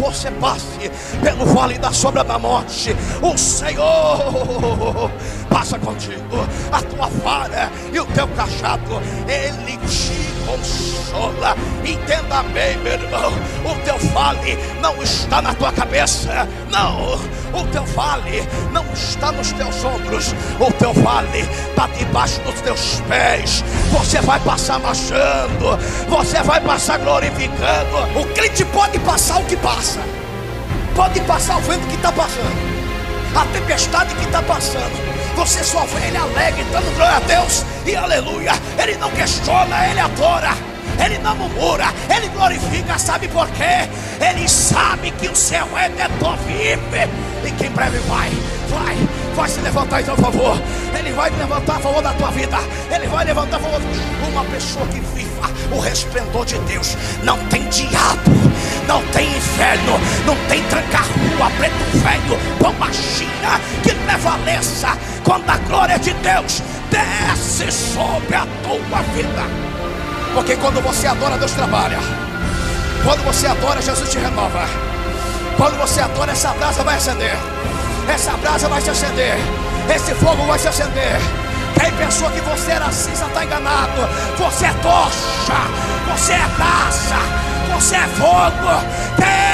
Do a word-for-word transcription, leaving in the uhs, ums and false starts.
você passe pelo vale da sombra da morte, o Senhor passa contigo. A tua vara e o teu cajado, Ele te consola. Entenda bem, meu irmão, o teu vale não está na tua cabeça, não. O teu vale não está nos teus ombros, o teu vale está debaixo dos teus pés. Você vai passar marchando, você vai passar glorificando. O crente pode passar o que passa, pode passar o vento que está passando, a tempestade que está passando. Você só vê ele alegre, dando glória a Deus e aleluia. Ele não questiona, ele adora, ele não murmura, ele glorifica. Sabe por quê? Ele sabe que o seu Redentor vive e que em breve vai, vai, vai se levantar em teu favor. Ele vai levantar a favor da tua vida. Ele vai levantar a favor de uma pessoa que viva o resplendor de Deus. Não tem diabo, não tem inferno, não tem tranca-rua, preto velho, bombachinha que prevaleça quando a glória de Deus desce sobre a tua vida. Porque quando você adora, Deus trabalha. Quando você adora, Jesus te renova. Quando você adora, essa brasa vai acender. Essa brasa vai se acender. Esse fogo vai se acender. Quem pensou que você era cinza está enganado. Você é tocha, você é brasa, você é fogo. Quem